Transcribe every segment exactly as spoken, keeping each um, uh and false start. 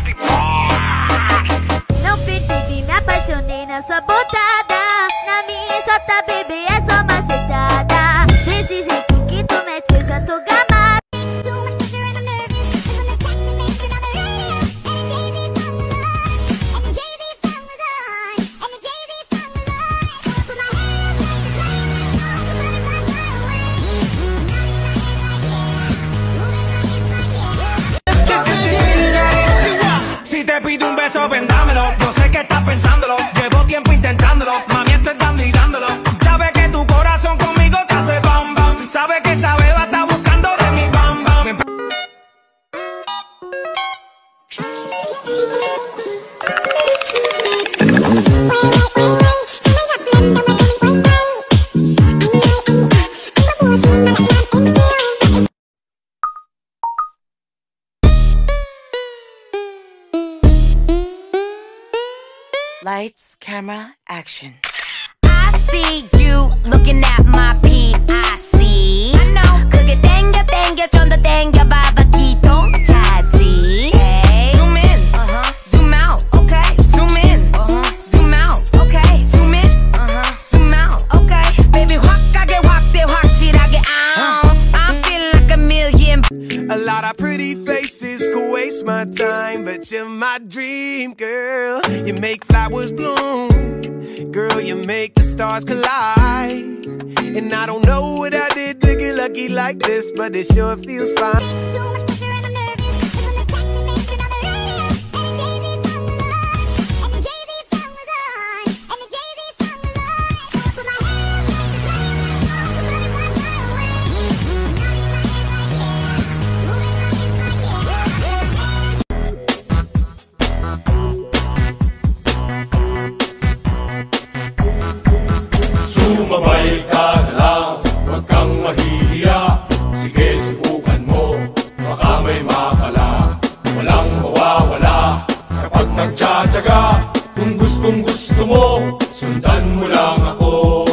Não precise me apaixonei nessa botada. Na minha exota, baby, é só macetada. Desse jeito que tu mete, eu já tô gamada. Si te pido un beso, vendámelo. Yo sé que estás pensándolo. Llevo tiempo intentándolo. Mami, esto es dando y dándolo. Sabe que tu corazón conmigo te hace bam bam. Sabe que esa beba está buscando de mi bam bam. Lights, camera, action. I see you looking at my P I C. I know. 그게 땡겨 땡겨 좀 더 땡겨 봐봐 기동 차지. Hey. Zoom in, uh-huh. Zoom out, okay. Zoom in, uh-huh. Zoom out, okay. Zoom in, uh-huh. Zoom out, okay. Baby 확 가게 확대 확실하게. I'm feeling like a million. A lot of pretty faces could waste my time, but you're my dream girl. You make flowers bloom, girl, you make the stars collide. And I don't know what I did to get lucky like this, but it sure feels fine. Sumabay ka na lang, huwag kang mahihiya. Sige, subukan mo, baka may makala. Walang mawawala kapag nagtsatsaga. Kung gustong gusto mo, sundan mo lang ako.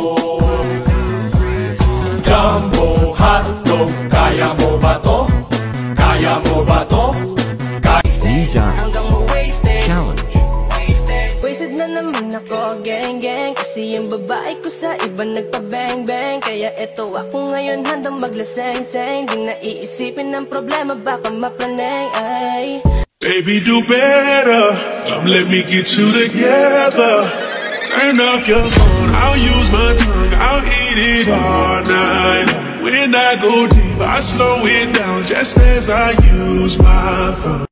Jumbo hotdog, kaya mo ba to? Kaya mo ba to? Hanggang ma-wasted. Challenge. Wasted na naman ako, gang gang. Kasi yung babae ko sa iba nagpa-bang bang. Kaya eto ako ngayon handang maglaseng-seng. Di na iisipin ng problema, baka mapraneng ay. Baby, do better. Come, let me get you together. Turn off your phone, I'll use my tongue, I'll eat it all night. When I go deep, I slow it down just as I use my phone.